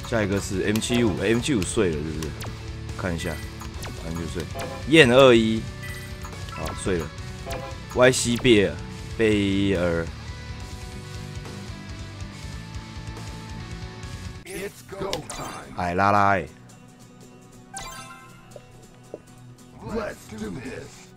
下一个是 M75，M75 碎了是不是？看一下，M75碎。燕21，好碎了。YC 贝尔。 海拉拉欸 Let's do this.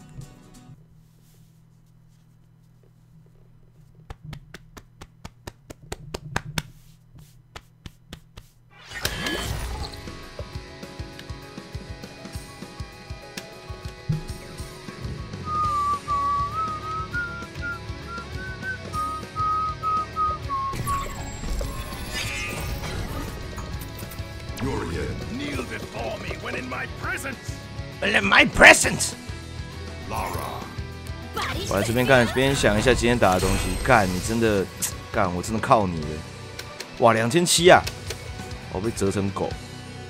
Kneel before me when in my presence. My present。 Lara. 我来这边看，边想一下今天打的东西。干，你真的干，我真的靠你了。哇，2700啊！我被折成狗。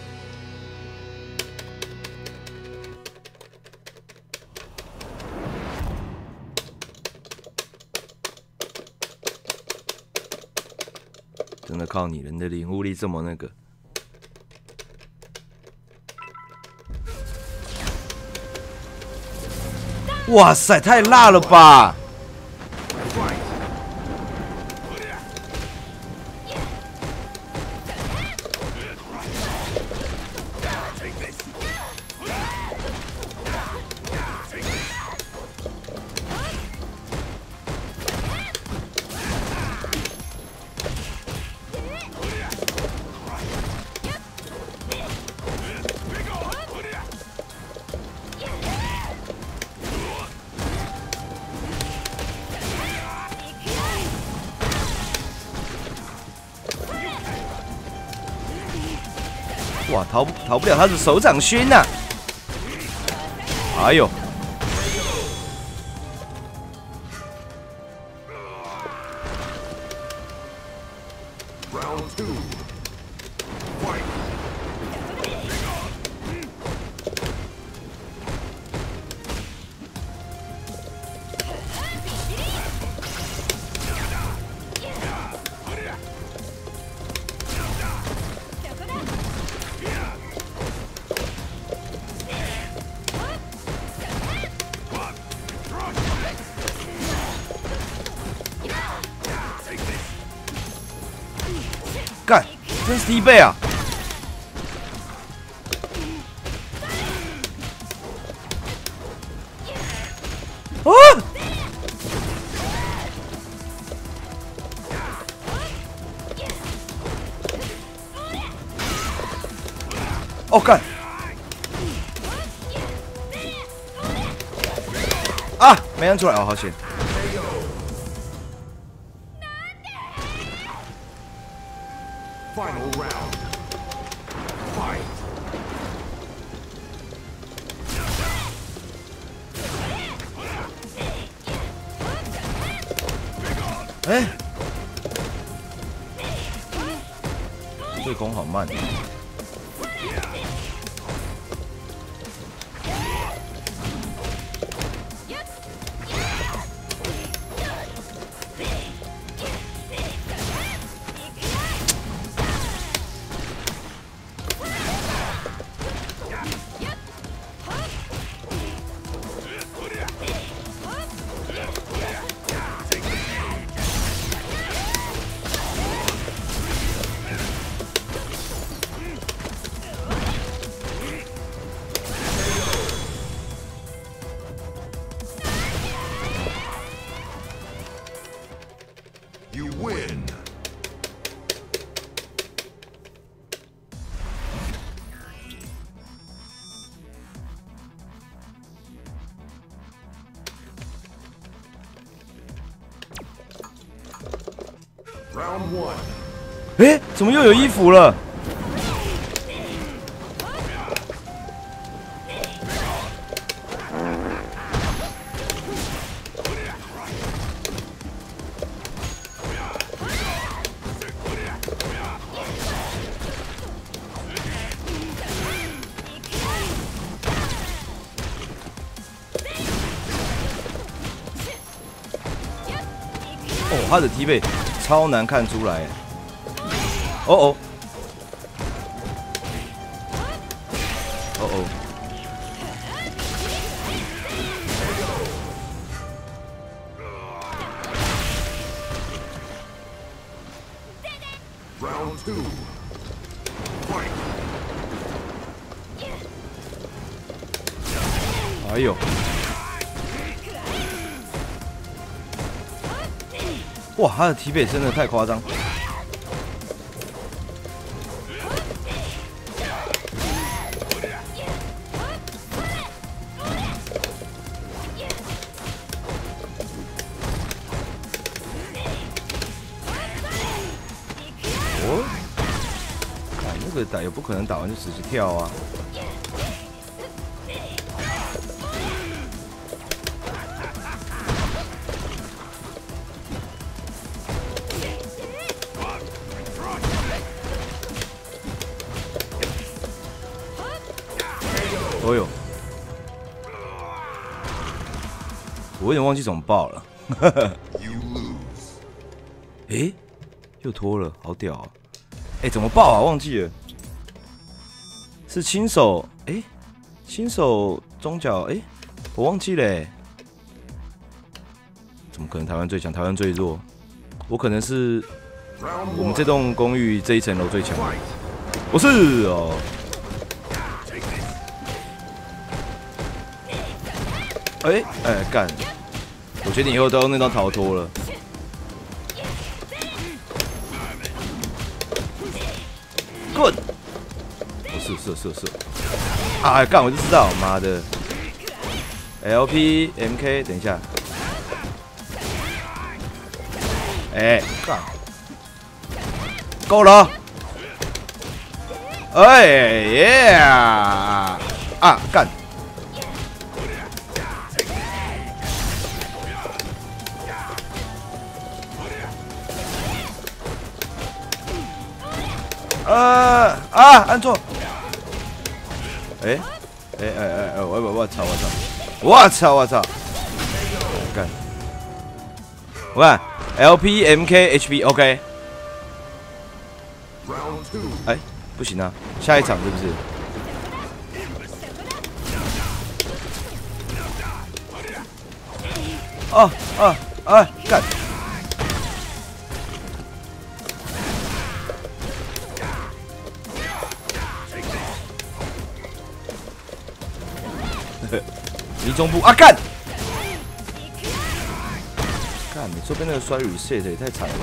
真的靠你了，你的领悟力这么那个。 哇塞，太辣了吧！哇，逃不了他的手掌熏呐、哎呦！ Round 2. Fight. 干，真是低倍啊！啊！哦干！啊，没按出来哦，好险！ Final round. Fight. 哎，对攻好慢。 You win. Round 1. 哎，怎么又有衣服了？哦，他的踢背超难看出来。哦哦， 哦哦， Round 2. Fight. 哎呦！哇，他的踢背真的太夸张。哦，哎，那个打也不可能打完就直接跳啊。 哦呦，我有点忘记怎么爆了。 You lose. 诶，又脱了，好屌啊！诶，怎么爆啊？忘记了，是亲手诶，亲手中脚诶，我忘记了诶。怎么可能台湾最强，台湾最弱？我可能是 Round 我们 1. 这栋公寓这一层楼最强。 Fight. 不是哦。 哎哎干！我决定以后都用那张逃脱了。Good！ 是。啊干！我就知道，妈的。LP MK， 等一下。哎干！够了！哎耶！啊干！ 按错！哎，我操！干！我看 LP MK HP OK。 Round 2. 哎，不行啊，下一场是不是？干！迷中步啊干！干，你这边那个摔 reset 也太惨了吧！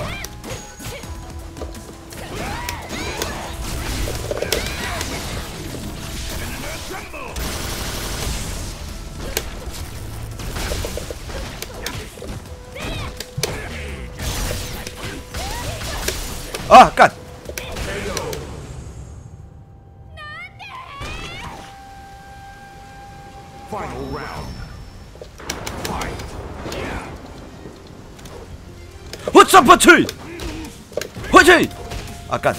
啊干！ Final round. Fight. 我怎么去？回去！啊干！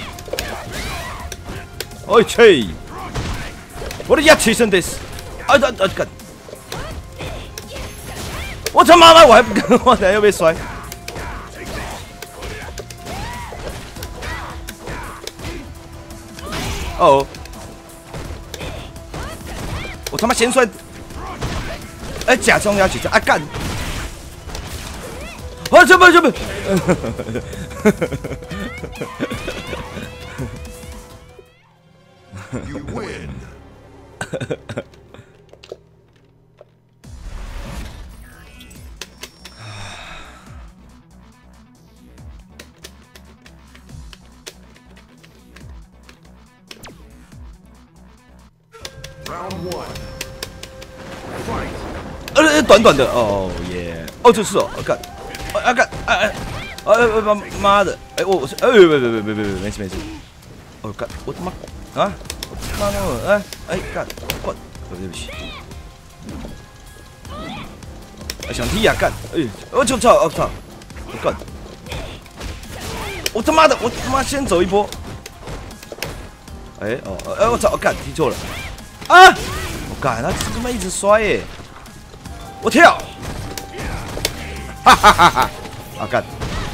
回去！我的牙齿声的是，啊干！我他妈的，我还不跟，我等下又被摔。哦。 我他妈先摔，哎，假装要解决啊干！啊这不， You win. Round 1. Fight. 短短的哦耶！哦，这是哦，干，干，妈的！哎，我是，别，没事。哦干，我他妈啊！我他妈的，哎干，滚！对不起。想踢呀干！哎，我操！我干！我他妈先走一波！哎我操！干，踢错了！啊！我干，他他妈一直摔耶！ 我跳！哈！啊干！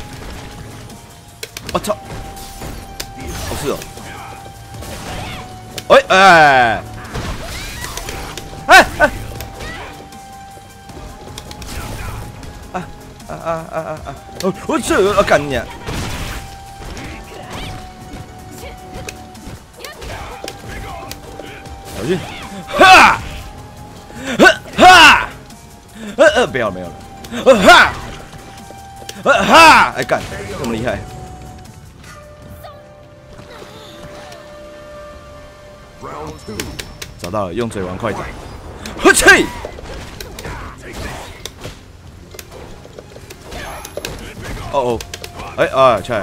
我操！哦是哦。哎！ 我这干你！小心！哈！哈！不要了没有了！哈！哈！哎干，这么厉害！ Round 2. 找到了，用嘴玩快点！呵切！哦哦，哎啊，切！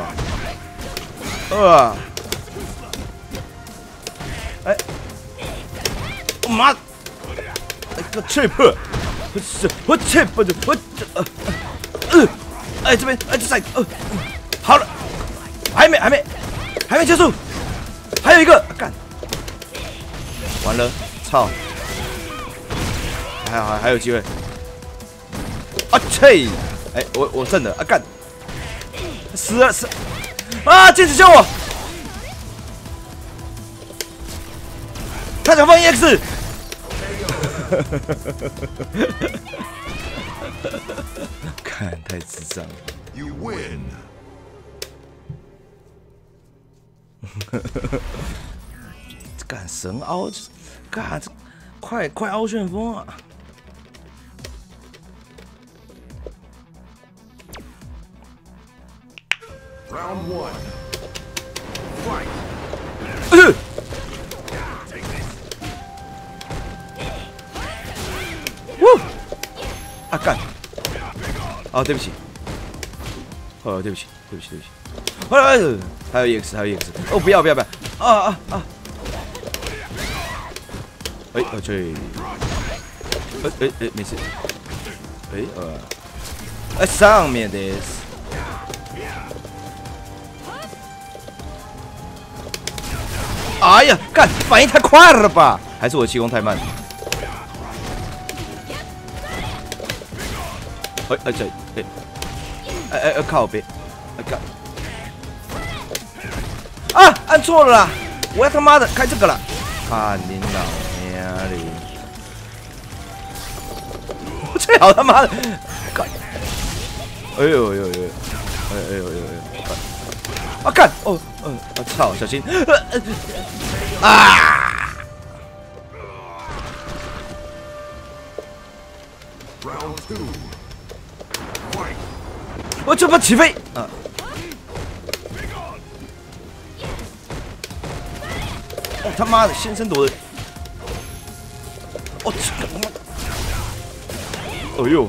哎，我妈！哎个 chip， 我 chip 的我哎这边哎这赛好了，还没结束，还有一个干。 完了，操！还有机会！啊切！哎，我挣了啊干！死了！啊！剑士救我！他想放 EX！ 看太智障了。 You win. 干神凹，干这快凹旋风啊！ Round 1. Fight. 啊干！哦，对不起，哦，对不起。还有 EX， 哦，不要！啊！哎，这，没事。上面的。 哎呀，干！反应太快了吧？还是我气功太慢？靠边！干！啊，按错了啦！我要他妈的开这个了！看你老娘的！我最好他妈的！干！哎呦！啊干！哦，操！小心！啊 Round 2. Fight. 我这不起飞啊！哦他妈的，先声夺人！我操他妈！哎呦！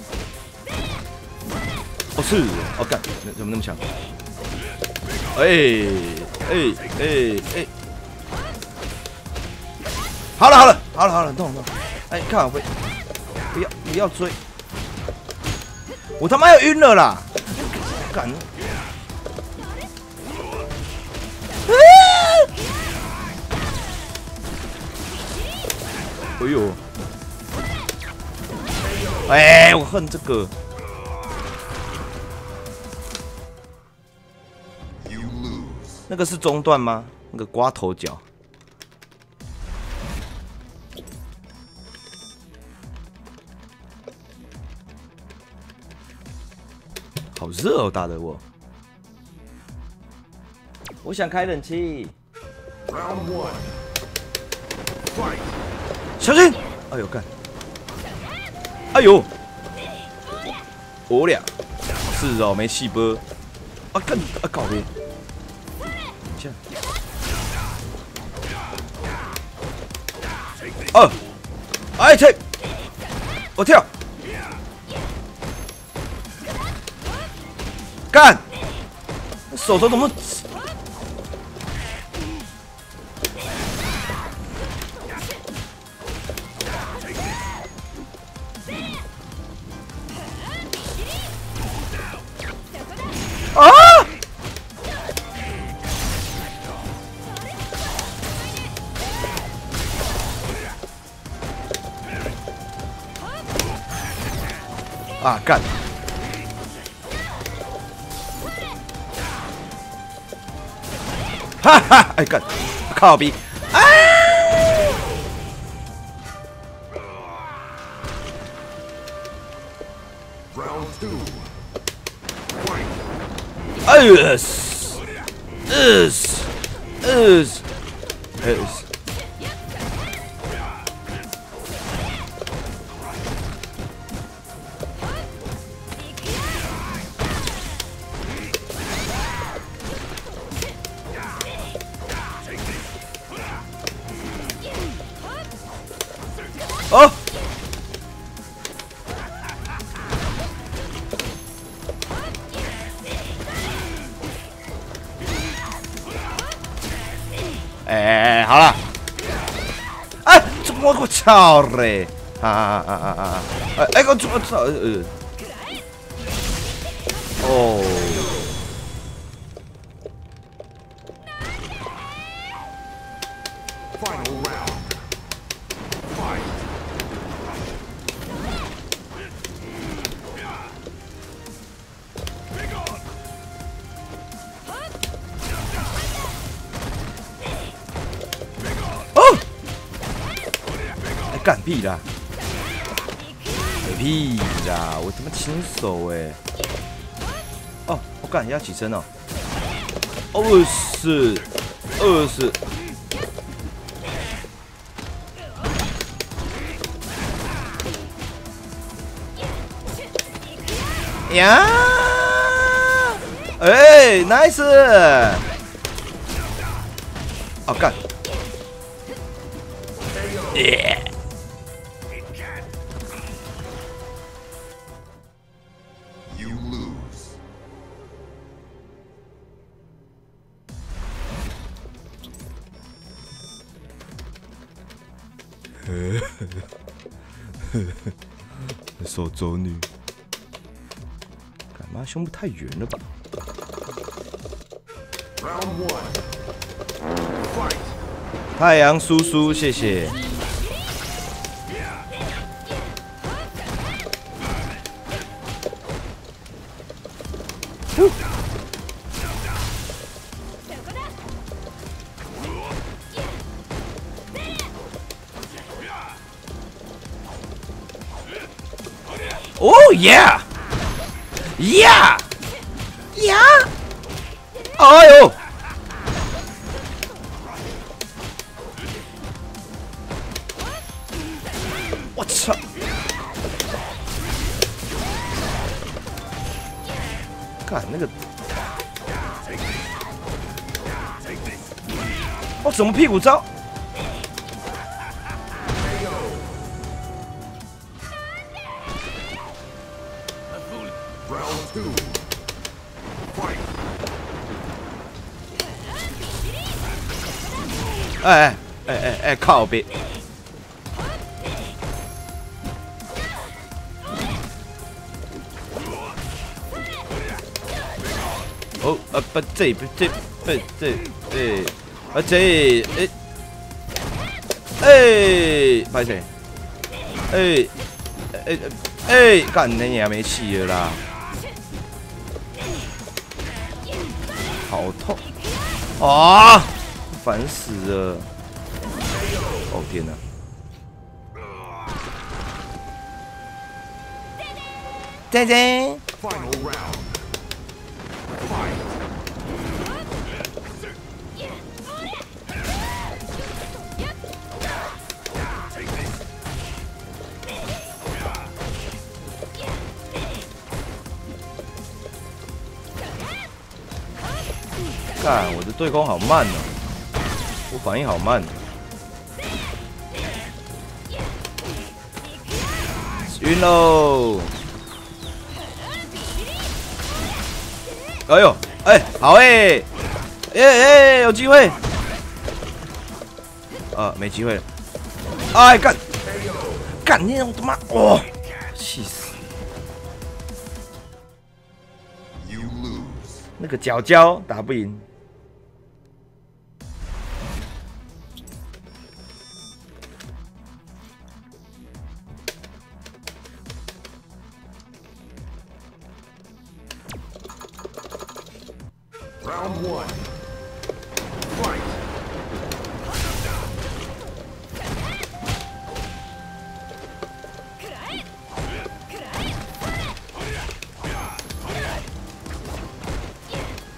哦是，哦干，怎么那么强？哎！好了，动！哎，看好飞，不要追！我他妈要晕了啦！干！哎呦！哎，我恨这个。 那个是中段吗？那个刮头脚。好热哦，打的我。我想开冷气。 Round 1. Fight. 小心！哎呦干！哎呦！我俩是哦，没气波。啊干！啊搞别！ 哎切！我跳！干！手怎么？啊！啊干！哈哈！哎干！靠逼！啊！ Round 2. 哦。哎，好了。哎，我操嘞！哎，我操！哦。 Final round. Fight. 哦！哎，干屁啦！屁啦！我他妈亲手哎！哦，我干，要起身哦。20。呀！哎 ，nice！ 哦，干！耶！ You lose. 手肘女，干嘛胸部太圆了吧？ Round one. Fight. 太阳叔叔，谢谢。哦耶！呀！呀！哎呦！我操！干那个！我怎么屁股招？ Round two. Fight. 哎，靠边！哦，不这，拍谁？干你也没气了啦！好痛啊！烦死了！哦天哪！再见。 Final round. Fight. 干，我的对攻好慢哦，我反应好慢。晕喽！哎呦，哎，好哎，有机会。没机会了。哎，干你他妈！哇，气死！ You lose. 那个角角打不赢。 Round one. Fight. 哦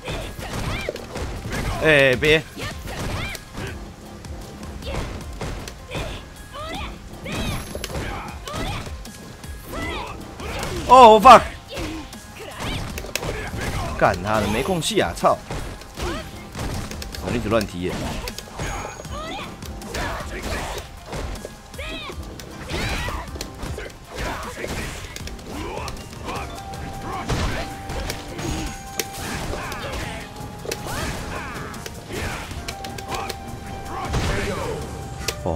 哎，别！哦 fuck！ 干他的，没空气啊！操！我一直乱踢耶。哦。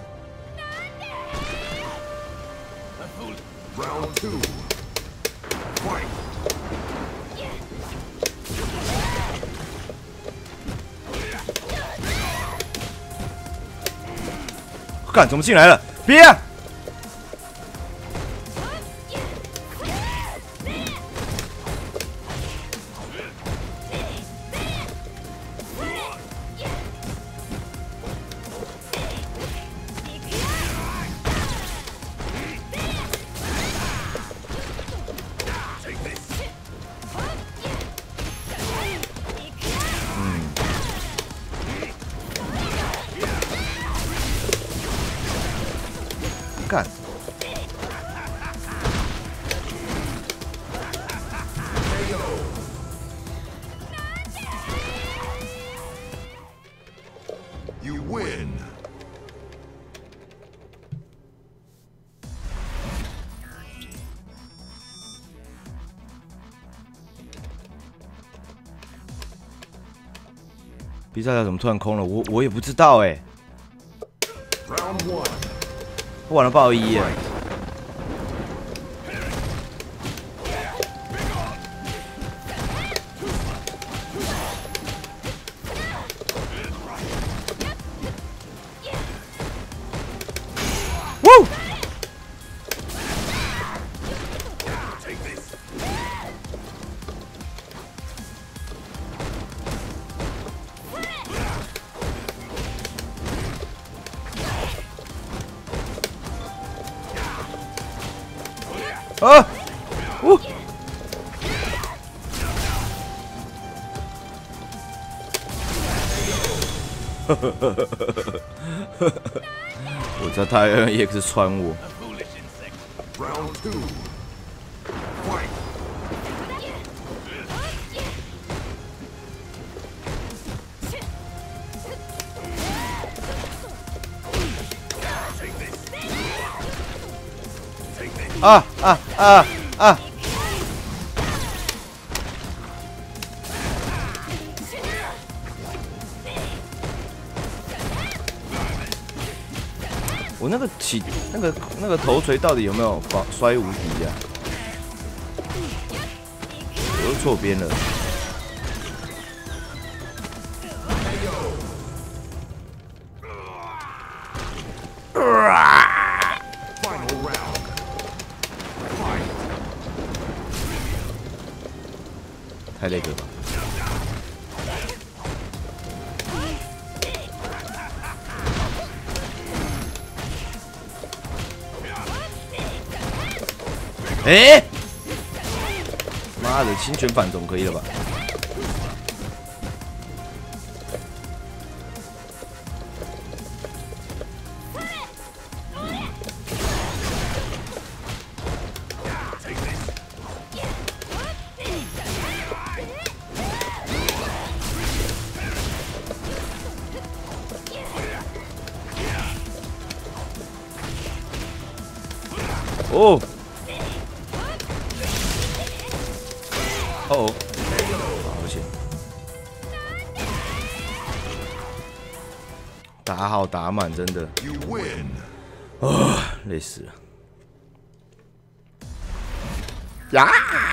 Round 2. Fight. 干，怎么进来了？别、啊！干！ You win. 比赛条怎么突然空了？我也不知道哎、 Round 1. 我玩了爆一耶！ 啊！呜！我知道他要用 EX 穿我。 Round 2. Fight. 啊啊啊啊！我那个起那个头锤到底有没有摔无敌呀？我又错边了。 Final round. Fight. 太那个吧。哎！妈的，轻拳反总可以了吧？哦。 哦，好险！打好打满，真的 You win. 啊，累死了呀！